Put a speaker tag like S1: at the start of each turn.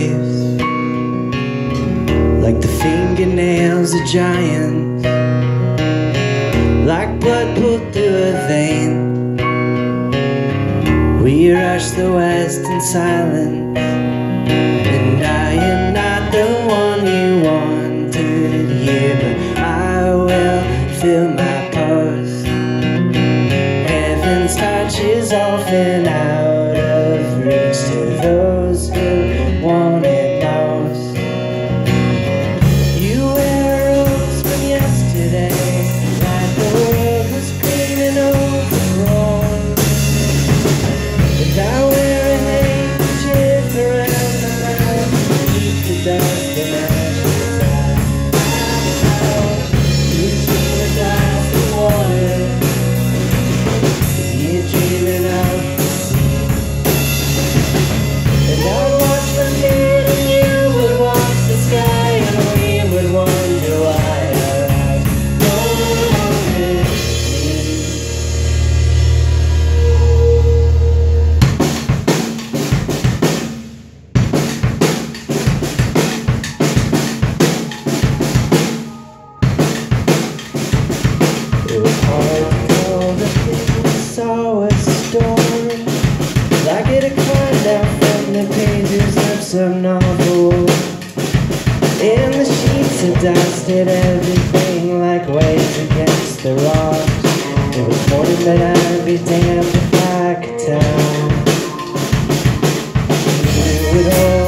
S1: waves, like the fingernails of giants, like blood pulled through a vein. We rush the west in silence, and I am not the one you wanted here, but I will fill my pulse. Heaven's touch is often out of reach to those who want it most. You wear a rose from yesterday, like the world was green and overgrown. But I wear a handkerchief around my mouth to keep the dust and ashes out. You dream a glass of water, you're dreaming of the sea. And I'd watch from here and you would watch the sky, and we would wonder why our eyes don't meet. It was hard to call the thing we saw a storm, like it had climbed out from the pages of some novel. And the sheets had dusted everything like waves against the rocks. It was morning, but I'd be damned if I could tell. You would hold